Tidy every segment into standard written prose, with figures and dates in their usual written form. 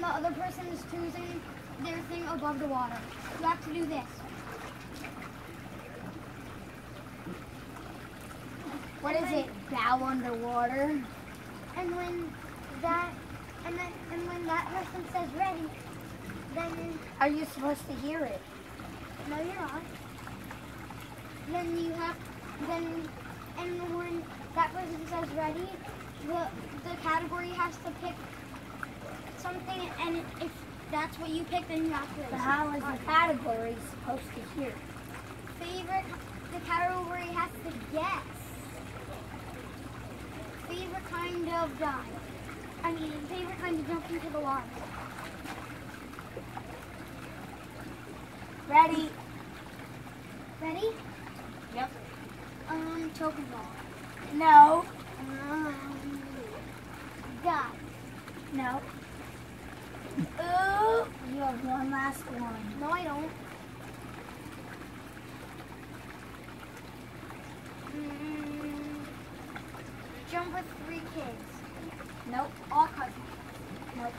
the other person is choosing their thing above the water. You have to do this. What is it? Bow underwater? And when that person says ready, then Are you supposed to hear it? no, you're not. Then you have and when that person says ready, the category has to pick something, and if that's what you pick, then you have to. But how is the category supposed to hear? Favorite, the category has to guess. Favorite kind of dive. Favorite kind of jump into the water. Ready? Ready? Yep. Choking ball. No. Dive. No. Ooh. You have one last one. No, I don't. Jump with 3 kids. Nope. All cousins. Nope.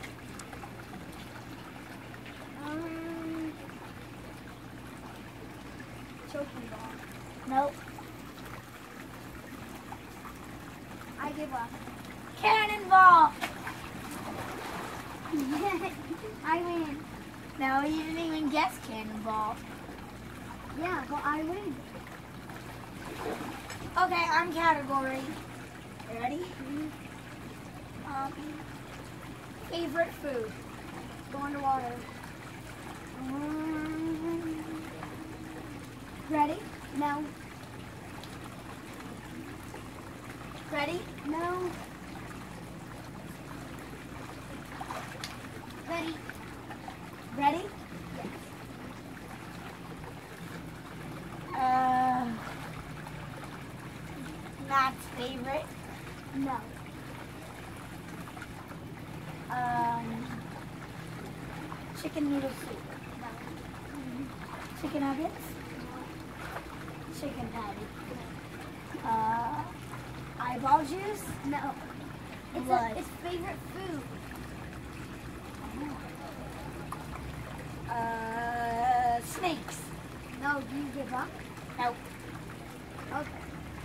Choking ball. Nope. I give up. Cannonball. I win. No, you didn't even guess cannonball. Yeah, but I win. Okay, I'm category. Ready? Favorite food? Go underwater. Ready? No. Ready? No. Ready? Ready? Yes. Matt's favorite? No. Chicken noodle soup. No. Chicken nuggets? Chicken patty. Eyeball juice? No. What? It's favorite food. Snakes. No, do you give up? Nope. Okay.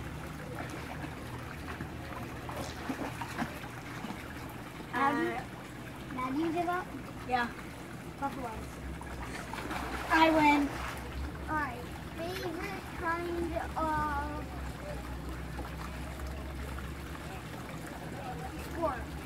Now do you give up? Yeah. Buffaloes. I win. Alright. Favorite kind of sport?